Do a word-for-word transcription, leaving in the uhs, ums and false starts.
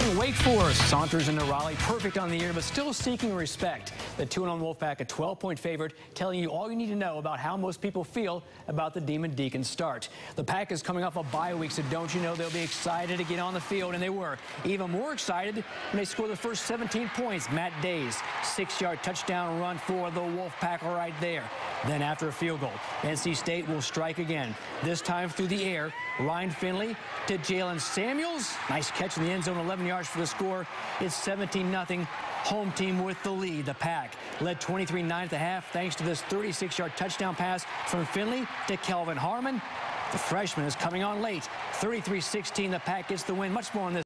Wake Forest saunters into Raleigh, perfect on the year, but still seeking respect. The two and oh Wolfpack, a twelve point favorite, telling you all you need to know about how most people feel about the Demon Deacon start. The Pack is coming off a bye week, so don't you know they'll be excited to get on the field, and they were. Even more excited when they scored the first seventeen points. Matt Days, six-yard touchdown run for the Wolfpack right there. Then after a field goal, N C State will strike again, this time through the air. Ryan Finley to Jalen Samuels. Nice catch in the end zone, eleven yards for the score. It's seventeen nothing. Home team with the lead. The Pack led twenty-three nine at the half thanks to this thirty-six-yard touchdown pass from Finley to Kelvin Harmon. The freshman is coming on late. thirty-three sixteen, the Pack gets the win. Much more on this.